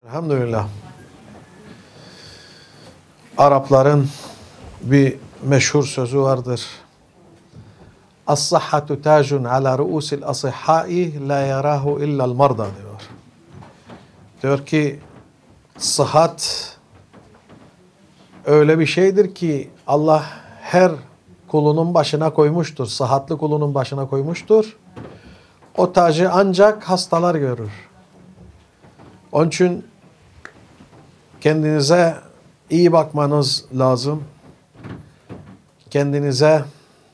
Elhamdülillah. Arapların bir meşhur sözü vardır. As-sahhatu tacun ala ru'usil asihhai la yarahu illa'l marda diyor. Diyor ki sıhhat öyle bir şeydir ki Allah her kulunun başına koymuştur. Sıhhatli kulunun başına koymuştur. O tacı ancak hastalar görür. Onun için kendinize iyi bakmanız lazım. Kendinize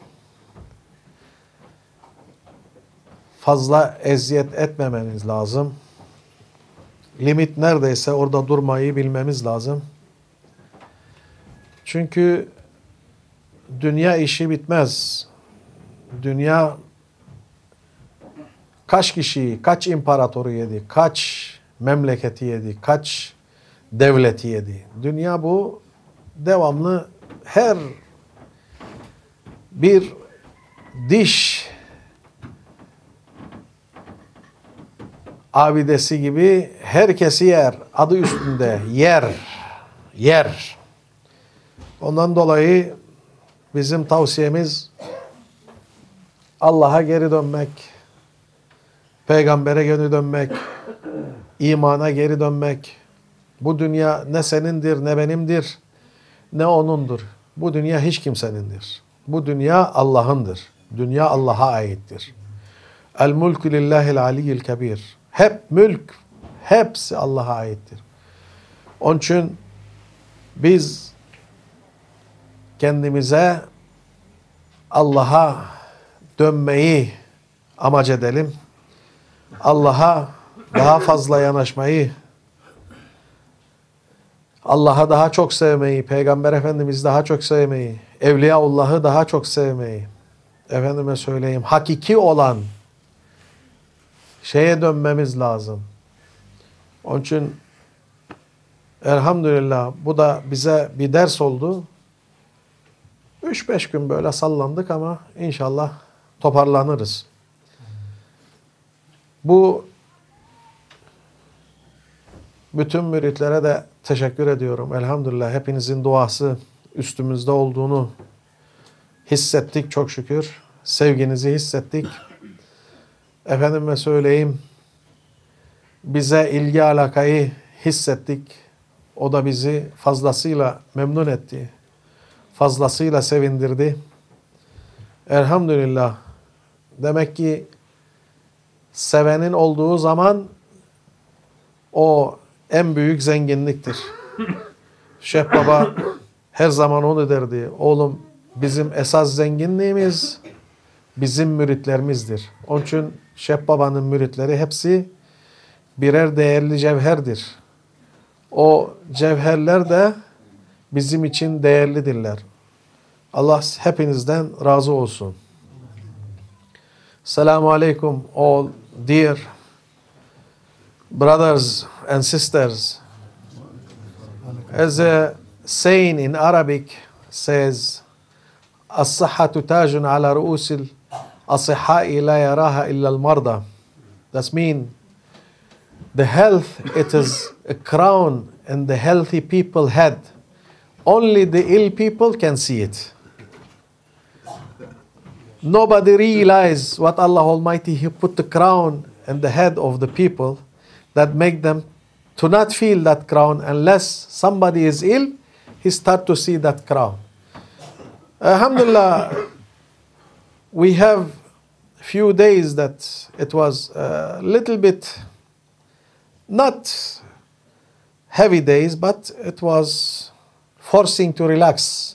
fazla eziyet etmemeniz lazım. Limit neredeyse orada durmayı bilmemiz lazım. Çünkü dünya işi bitmez. Dünya kaç kişiyi, kaç imparatoru yedi, kaç memleketi yedi, kaç devleti yedi. Dünya bu devamlı her bir diş abidesi gibi herkesi yer. Adı üstünde yer. Ondan dolayı bizim tavsiyemiz Allah'a geri dönmek, peygambere geri dönmek, imana geri dönmek. Bu dünya ne senindir, ne benimdir, ne onundur. Bu dünya hiç kimsenindir. Bu dünya Allah'ındır. Dünya Allah'a aittir. El mulku lillahil aliyyil kebir. Hep mülk, hepsi Allah'a aittir. Onun için biz kendimize Allah'a dönmeyi amaç edelim. Allah'a daha fazla yanaşmayı, Allah'a daha çok sevmeyi, Peygamber Efendimiz'i daha çok sevmeyi, Evliyaullah'ı daha çok sevmeyi, efendime söyleyeyim, hakiki olan şeye dönmemiz lazım. Onun için elhamdülillah bu da bize bir ders oldu. 3-5 gün böyle sallandık ama inşallah toparlanırız. Bu bütün müritlere de teşekkür ediyorum. Elhamdülillah hepinizin duası üstümüzde olduğunu hissettik çok şükür. Sevginizi hissettik. Efendime söyleyeyim, bize ilgi alakayı hissettik. O da bizi fazlasıyla memnun etti. Fazlasıyla sevindirdi. Elhamdülillah. Demek ki sevenin olduğu zaman o en büyük zenginliktir. Şeyh Baba her zaman onu derdi. Oğlum bizim esas zenginliğimiz bizim müritlerimizdir. Onun için Şeyh Baba'nın müritleri hepsi birer değerli cevherdir. O cevherler de bizim için değerlidirler. Allah hepinizden razı olsun. Selamun Aleyküm all dear brothers and sisters. As a saying in Arabic says, As-sahhatu tajun ala ru'usil asihhai la yaraha illa'l marda. That means the health, it is a crown in the healthy people head. Only the ill people can see it. Nobody realizes what Allah Almighty He put the crown in the head of the people that make them to not feel that crown unless somebody is ill, he start to see that crown. Alhamdulillah, we have few days that it was a little bit not heavy days, but it was forcing to relax.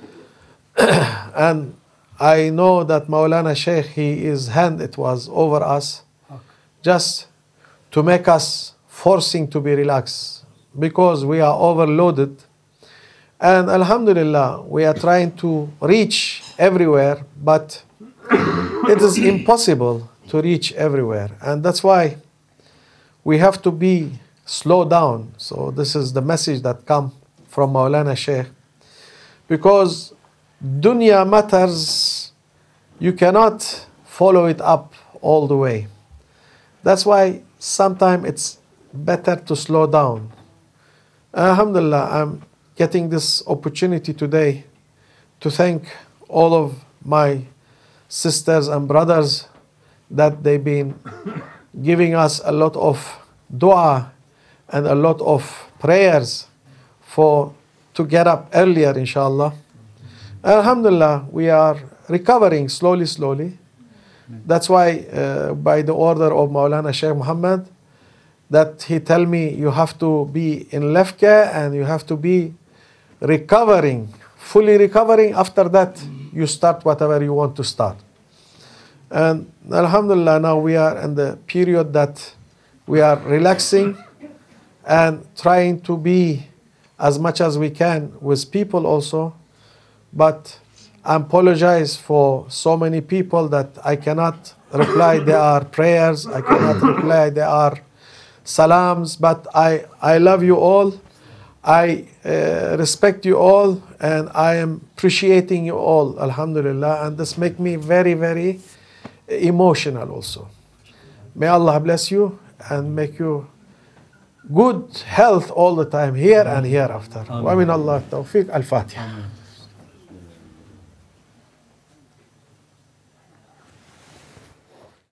And I know that Mawlānā Shaykh, his hand it was over us, just to make us forcing to be relaxed, because we are overloaded. And Alhamdulillah, we are trying to reach everywhere, but it is impossible to reach everywhere. And that's why we have to be slow down. So this is the message that comes from Mawlānā Shaykh. Because dunya matters, you cannot follow it up all the way. That's why sometimes it's better to slow down. Alhamdulillah, I'm getting this opportunity today to thank all of my sisters and brothers that they've been giving us a lot of dua and a lot of prayers to get up earlier, inshallah. Alhamdulillah, we are recovering slowly. That's why by the order of Mawlānā Shaykh Muhammad, that he tell me you have to be in Lefke and you have to be recovering, fully recovering. After that, you start whatever you want to start. And Alhamdulillah, now we are in the period that we are relaxing and trying to be as much as we can with people also. But I apologize for so many people that I cannot reply their prayers, I cannot reply their salams, but I love you all, I respect you all, and I am appreciating you all, alhamdulillah, and this makes me very, very emotional also. May Allah bless you and make you good health all the time, here and hereafter. Wa min Allah tawfiq. Al-Fatiha.